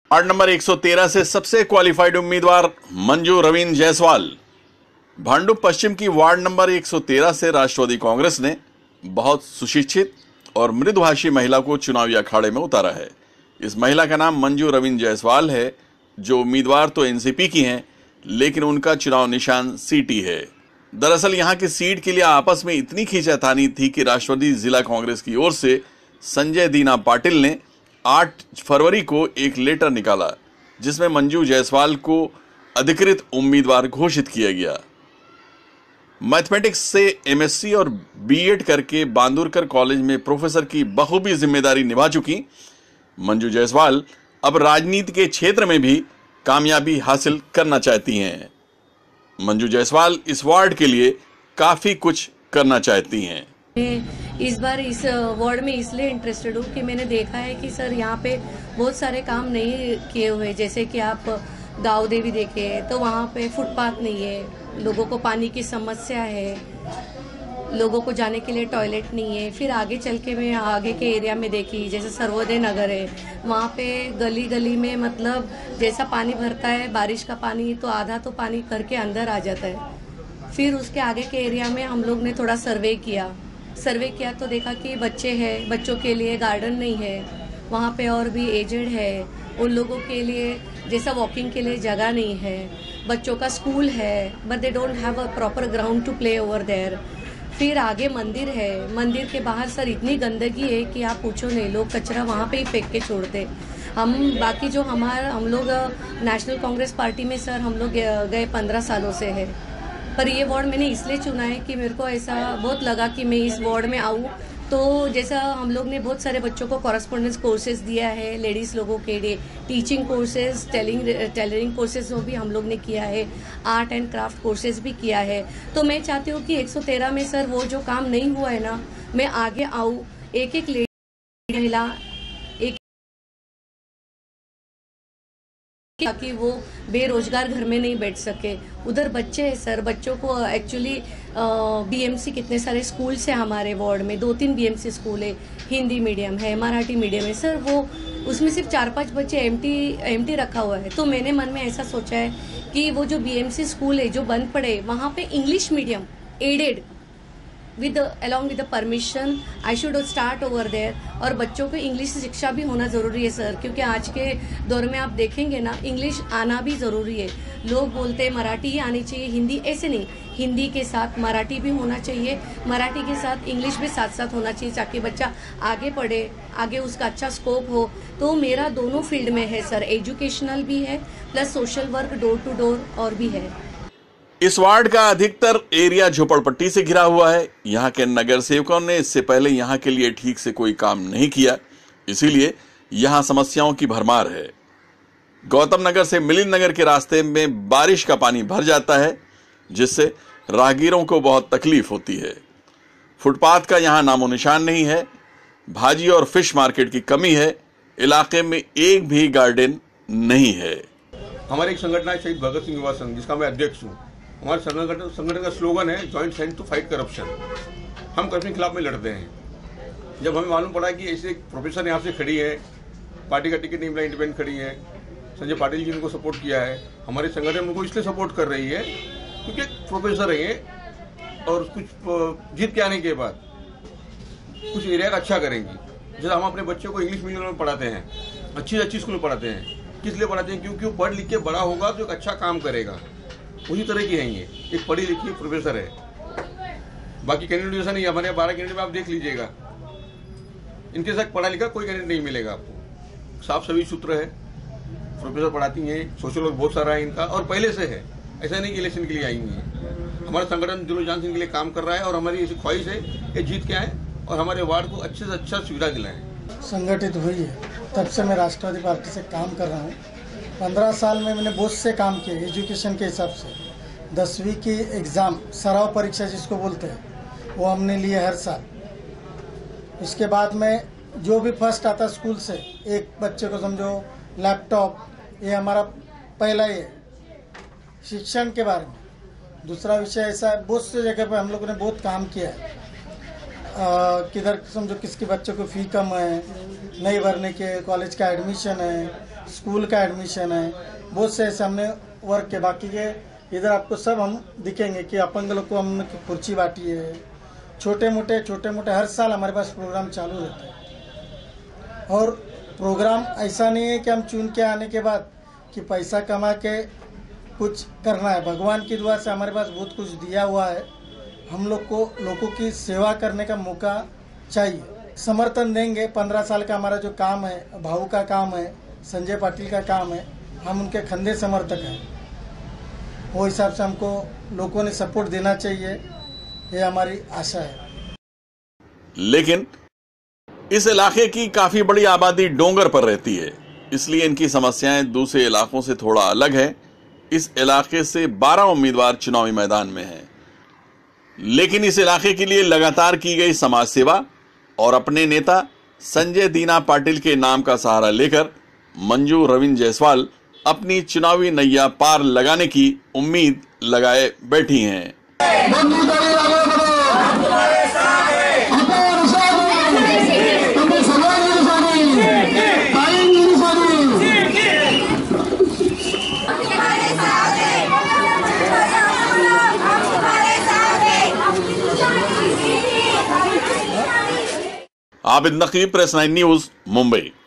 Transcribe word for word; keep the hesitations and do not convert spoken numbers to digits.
Ward number एक सौ तेरह से सबसे क्वालिफाइड उम्मीदवार मंजू रवीन जायसवाल। भांडुप पश्चिम की वार्ड नंबर एक सौ तेरह से राष्ट्रवादी कांग्रेस ने बहुत सुशिक्षित और मृदुभाषी महिला को चुनावी अखाड़े में उतारा है। इस महिला का नाम मंजू रवीन जायसवाल है, जो उम्मीदवार तो एनसीपी की हैं, लेकिन उनका चुनाव निशान सीटी है। दरअसल यहां की सीट के लिए आपस में इतनी खींचातानी थी कि राष्ट्रवादी जिला कांग्रेस की ओर से संजय दीना पाटिल ने आठ फरवरी को एक लेटर निकाला, जिसमें मंजू जायसवाल को अधिकृत उम्मीदवार घोषित किया गया। मैथमेटिक्स से एमएससी और बीएड करके बांदुरकर कॉलेज में प्रोफेसर की बखूबी जिम्मेदारी निभा चुकी मंजू जायसवाल अब राजनीति के क्षेत्र में भी कामयाबी हासिल करना चाहती हैं। मंजू जायसवाल इस वार्ड के लिए काफी कुछ करना चाहती हैं। इस बार इस वार्ड में इसलिए इंटरेस्टेड हूँ कि मैंने देखा है कि सर यहाँ पे बहुत सारे काम नहीं किए हुए। जैसे कि आप गाँव देवी देखे तो वहाँ पे फुटपाथ नहीं है, लोगों को पानी की समस्या है, लोगों को जाने के लिए टॉयलेट नहीं है। फिर आगे चल के मैं आगे के एरिया में देखी, जैसे सर्वोदय नगर है, वहाँ पे गली गली में मतलब जैसा पानी भरता है बारिश का पानी, तो आधा तो पानी करके अंदर आ जाता है। फिर उसके आगे के एरिया में हम लोग ने थोड़ा सर्वे किया सर्वे किया तो देखा कि बच्चे हैं, बच्चों के लिए गार्डन नहीं है वहाँ पे, और भी एजेड है, उन लोगों के लिए जैसा वॉकिंग के लिए जगह नहीं है। बच्चों का स्कूल है but they don't have a proper ground to play over there. फिर आगे मंदिर है, मंदिर के बाहर सर इतनी गंदगी है कि आप पूछो नहीं, लोग कचरा वहाँ पे ही फेंक के छोड़ते। हम बाकी जो हमारा हम लोग नेशनल कांग्रेस पार्टी में सर हम लोग गए पंद्रह सालों से है, पर ये वार्ड मैंने इसलिए चुना है कि मेरे को ऐसा बहुत लगा कि मैं इस वार्ड में आऊँ। तो जैसा हम लोग ने बहुत सारे बच्चों को कॉरेस्पॉन्डेंस कोर्सेज दिया है, लेडीज़ लोगों के लिए teaching courses, telling tailoring courses वो भी हम लोग ने किया है, आर्ट एंड क्राफ्ट कोर्सेज भी किया है। तो मैं चाहती हूँ कि एक सौ तेरह में सर वो जो काम नहीं हुआ है ना, मैं आगे आऊँ, एक एक लेडी महिला ताकि वो बेरोजगार घर में नहीं बैठ सके। उधर बच्चे हैं सर, बच्चों को एक्चुअली बीएमसी कितने सारे स्कूल्स हैं हमारे वार्ड में, दो तीन बीएमसी स्कूल है, हिंदी मीडियम है, मराठी मीडियम है सर, वो उसमें सिर्फ चार पांच बच्चे एमटी एमटी रखा हुआ है। तो मैंने मन में ऐसा सोचा है कि वो जो बीएमसी स्कूल है जो बंद पड़े, वहाँ पे English medium added with along with the permission I should start over there. और बच्चों को इंग्लिश शिक्षा भी होना ज़रूरी है सर, क्योंकि आज के दौर में आप देखेंगे ना, इंग्लिश आना भी ज़रूरी है। लोग बोलते हैं मराठी ही आनी चाहिए, हिंदी, ऐसे नहीं, हिंदी के साथ मराठी भी होना चाहिए, मराठी के साथ इंग्लिश भी साथ साथ होना चाहिए, ताकि बच्चा आगे पढ़े, आगे उसका अच्छा स्कोप हो। तो मेरा दोनों फील्ड में है सर, एजुकेशनल भी है plus social work door to door और भी है। इस वार्ड का अधिकतर एरिया झोपड़पट्टी से घिरा हुआ है। यहाँ के नगर सेवकों ने इससे पहले यहाँ के लिए ठीक से कोई काम नहीं किया, इसीलिए यहाँ समस्याओं की भरमार है। गौतम नगर से मिलिंद नगर के रास्ते में बारिश का पानी भर जाता है, जिससे राहगीरों को बहुत तकलीफ होती है। फुटपाथ का यहाँ नामो निशान नहीं है। भाजी और फिश मार्केट की कमी है। इलाके में एक भी गार्डन नहीं है। हमारी एक संगठन है शहीद भगत सिंह युवा संघ, जिसका मैं अध्यक्ष हूँ। हमारे संगठन संगठन का स्लोगन है joint hand to fight corruption. हम करप्शन के खिलाफ में लड़ते हैं। जब हमें मालूम पड़ा कि ऐसे प्रोफेसर यहाँ से खड़ी है, पार्टी का टिकट नहीं मिला, इंडिपेंडेंट खड़ी है, संजय पाटिल जी ने उनको सपोर्ट किया है, हमारे संगठन उनको इसलिए सपोर्ट कर रही है क्योंकि प्रोफेसर है ये, और कुछ जीत के आने के बाद कुछ एरिया का अच्छा करेंगी। जैसे हम अपने बच्चों को इंग्लिश मीडियम में पढ़ाते हैं, अच्छी अच्छी स्कूल में पढ़ाते हैं, किस लिए पढ़ाते हैं? क्योंकि वो पढ़ लिख के बड़ा होगा तो एक अच्छा काम करेगा। उसी तरह की है ये, एक पढ़ी लिखी प्रोफेसर है। बाकी कैंडिडेट जैसा नहीं, हमारे बारह कैंडिडेट में आप देख लीजिएगा, इनके साथ पढ़ा लिखा कोई कैंडिडेट नहीं मिलेगा आपको। साफ सभी सूत्र है, प्रोफेसर पढ़ाती हैं, सोशल वर्क बहुत सारा है इनका, और पहले से है, ऐसा नहीं कि इलेक्शन के लिए आई हुई है। हमारा संगठन दिलो जान सिंह के लिए काम कर रहा है, और हमारी ऐसी ख्वाहिश है कि जीत के आए और हमारे वार्ड को अच्छे से अच्छा सुविधा दिलाएं। संगठित हुई है तब से मैं राष्ट्रवादी पार्टी से काम कर रहा हूँ। पंद्रह साल में मैंने बहुत से काम किए एजुकेशन के हिसाब से। दसवीं की एग्ज़ाम, सराव परीक्षा जिसको बोलते हैं, वो हमने लिए हर साल। उसके बाद में जो भी फर्स्ट आता स्कूल से, एक बच्चे को समझो लैपटॉप, ये हमारा पहला ही है। शिक्षण के बारे में दूसरा विषय ऐसा है, बहुत से जगह पे हम लोगों ने बहुत काम किया है। किधर समझो किसके बच्चों को फ़ी कम है, नहीं भरने के, कॉलेज का एडमिशन है, स्कूल का एडमिशन है, बहुत से ऐसे हमने वर्क के। बाकी के इधर आपको सब हम दिखेंगे कि अपंग लोग को हमने कुर्सी बांटी है, छोटे मोटे छोटे मोटे हर साल हमारे पास प्रोग्राम चालू रहता है। और प्रोग्राम ऐसा नहीं है कि हम चुन के आने के बाद कि पैसा कमा के कुछ करना है। भगवान की दुआ से हमारे पास बहुत कुछ दिया हुआ है। हम लोग को लोगों की सेवा करने का मौका चाहिए, समर्थन देंगे। पंद्रह साल का हमारा जो काम है, भाऊ का काम है, संजय पाटिल का काम है, हम उनके खंदे समर्थक हैं। वो हिसाब से हमको लोगों ने सपोर्ट देना चाहिए, ये हमारी आशा है। लेकिन इस इलाके की काफी बड़ी आबादी डोंगर पर रहती है, इसलिए इनकी समस्याएं दूसरे इलाकों से थोड़ा अलग है। इस इलाके से बारह उम्मीदवार चुनावी मैदान में हैं, लेकिन इस इलाके के लिए लगातार की गई समाज सेवा और अपने नेता संजय दीना पाटिल के नाम का सहारा लेकर मंजू रवीन जायसवाल अपनी चुनावी नैया पार लगाने की उम्मीद लगाए बैठी हैं। Abid Naqeeb, press nine news, Mumbai.